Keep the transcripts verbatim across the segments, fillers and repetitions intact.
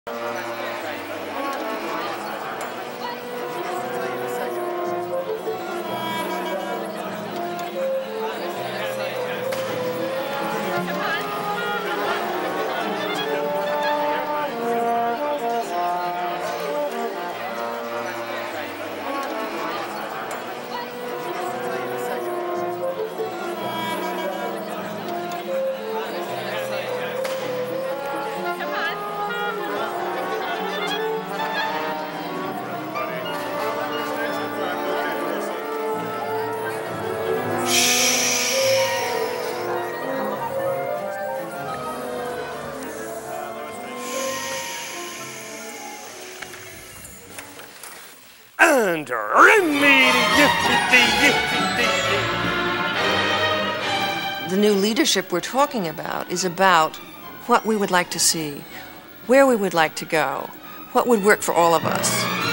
The new leadership we're talking about is about what we would like to see, where we would like to go, what would work for all of us.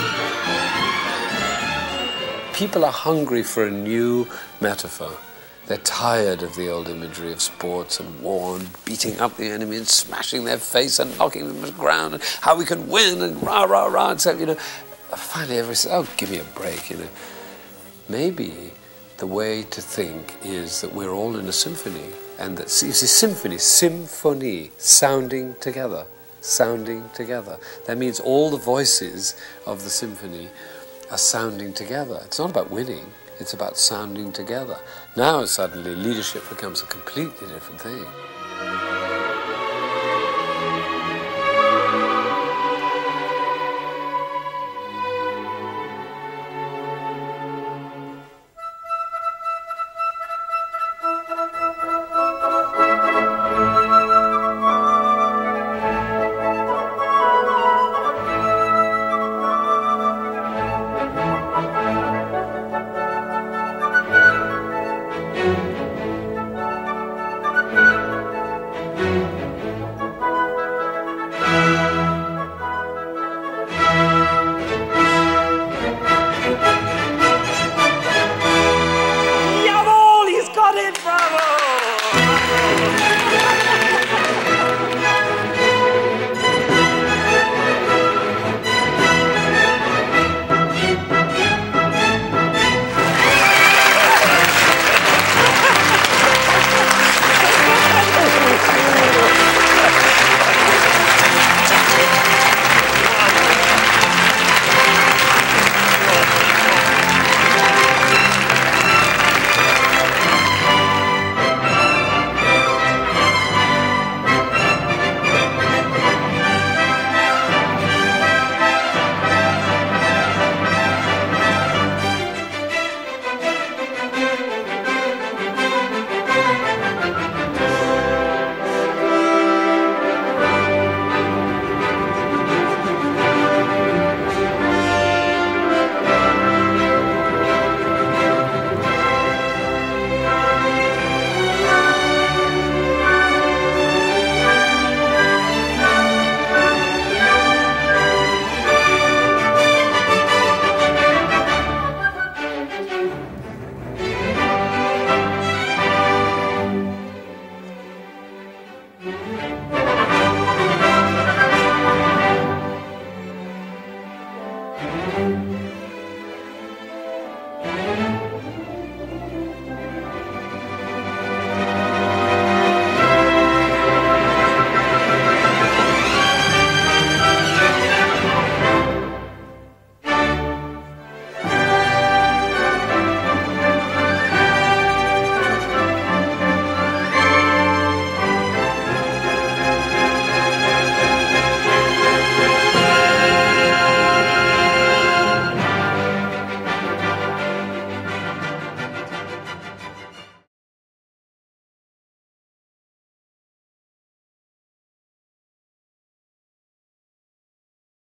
People are hungry for a new metaphor. They're tired of the old imagery of sports and war and beating up the enemy and smashing their face and knocking them to the ground and how we can win and rah, rah, rah. And so, you know, finally everybody says, oh, give me a break, you know. Maybe the way to think is that we're all in a symphony, and that, you see, symphony, symphony, sounding together, sounding together. That means all the voices of the symphony are sounding together. It's not about winning, it's about sounding together. Now suddenly leadership becomes a completely different thing.